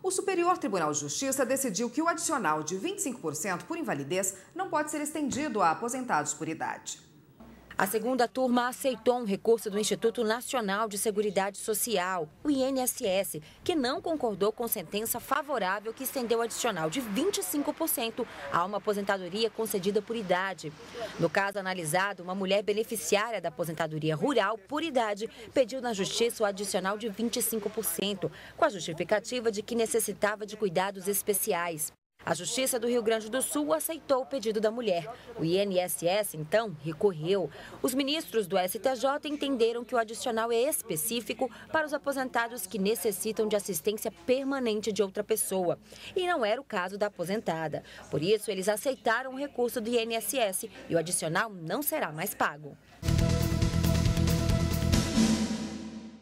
O Superior Tribunal de Justiça decidiu que o adicional de 25% por invalidez não pode ser estendido a aposentados por idade. A segunda turma aceitou um recurso do Instituto Nacional de Seguridade Social, o INSS, que não concordou com sentença favorável que estendeu o adicional de 25% a uma aposentadoria concedida por idade. No caso analisado, uma mulher beneficiária da aposentadoria rural por idade pediu na Justiça o adicional de 25%, com a justificativa de que necessitava de cuidados especiais. A Justiça do Rio Grande do Sul aceitou o pedido da mulher. O INSS, então, recorreu. Os ministros do STJ entenderam que o adicional é específico para os aposentados que necessitam de assistência permanente de outra pessoa. E não era o caso da aposentada. Por isso, eles aceitaram o recurso do INSS e o adicional não será mais pago.